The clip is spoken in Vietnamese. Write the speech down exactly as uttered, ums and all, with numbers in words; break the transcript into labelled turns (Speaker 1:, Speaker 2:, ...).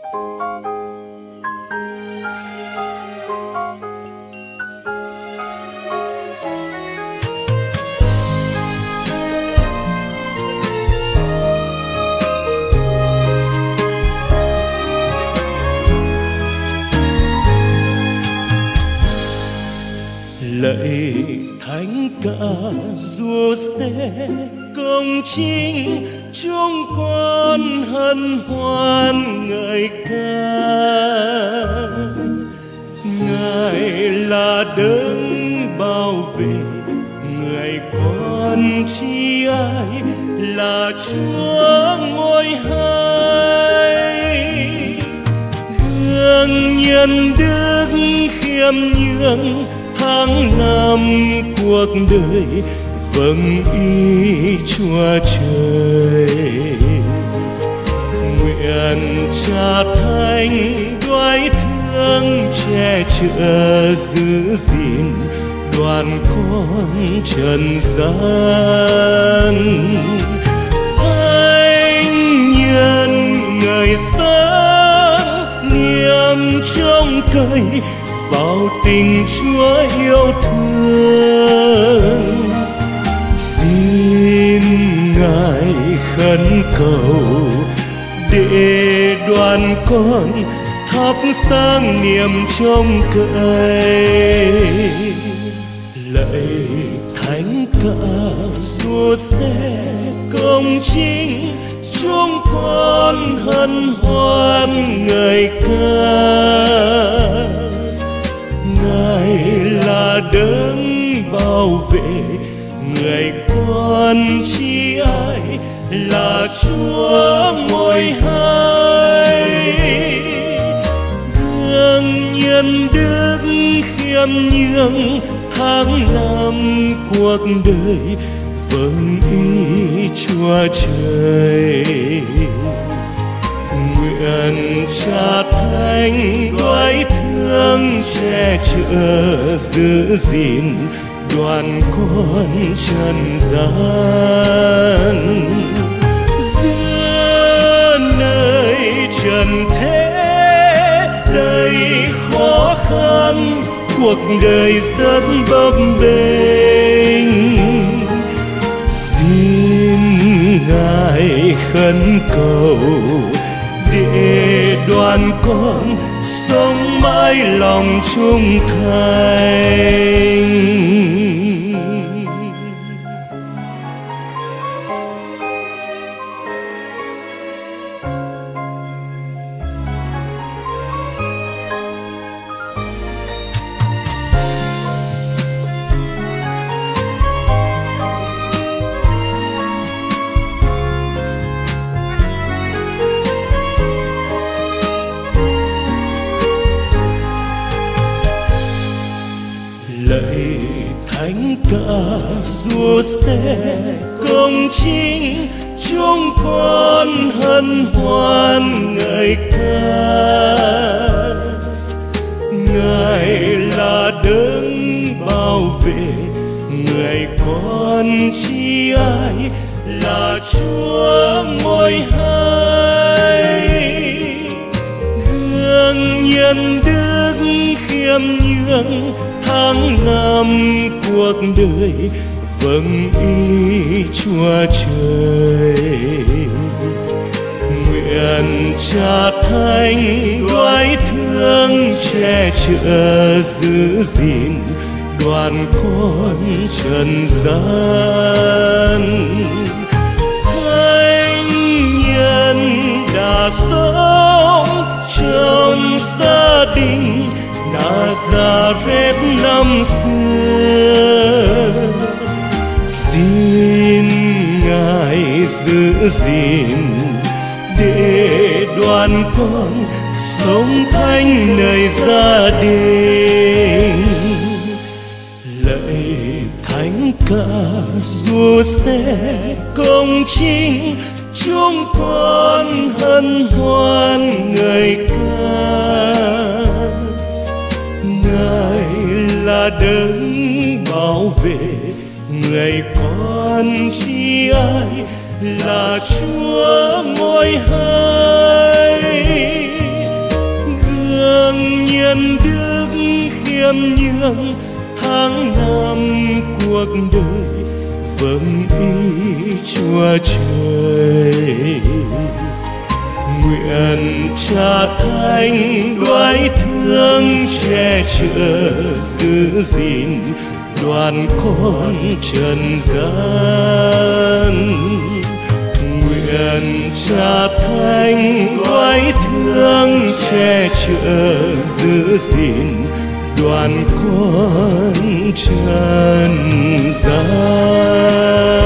Speaker 1: Lạy thánh cả Giuse công chính, chúng con hân hoan ngợi ca. Ngài là đấng bảo vệ người con chi ai, là Chúa ngôi hai. Gương nhân đức khiêm nhường tháng năm cuộc đời, vâng ý Chúa Trời. Nguyện Cha Thánh đoái thương che chở giữ gìn đoàn con trần gian. Thánh nhân người sáng niềm trông cậy vào tình Chúa yêu thương. Xin Ngài khấn cầu để đoàn con thắp sáng niềm trông cậy. Lạy thánh cả Giuse công chính, chúng con hân hoan ngợi ca. Ngài là đấng bảo vệ người con chi ai, là Chúa ngôi hai. Gương nhân đức khiêm nhường tháng năm cuộc đời, vâng ý Chúa Trời. Nguyện Cha Thánh đoái thương che chở giữ gìn đoàn con trần gian. Giữa nơi trần thế đầy khó khăn, cuộc đời rất bấp bênh. Xin Ngài khấn cầu để đoàn con sống mãi lòng trung thành. Lạy thánh cả Giuse công chính, chúng con hân hoan ngợi ca. Ngài là đấng bảo vệ người con chi ai, là Chúa ngôi hai. Gương nhân đức khiêm nhường tháng năm cuộc đời, vâng ý Chúa Trời. Nguyện Cha Thánh đoái thương che chở giữ gìn đoàn con trần gian. Thánh nhân đã sống trong gia đình Nazareth năm xưa. Xin Ngài giữ gìn để đoàn con sống thánh nơi gia đình. Lạy thánh cả Giuse công chính, chúng con hân hoan ngợi ca. Ngài là đấng bảo vệ người con chi ai, là Chúa ngôi hai. hiền đức khiêm nhường tháng năm cuộc đời vâng ý Chúa Trời. Nguyện Cha Thánh đoái thương che chở giữ gìn đoàn con trần gian. Nguyện Cha Thánh đoái thương che chở giữ gìn đoàn con trần gian.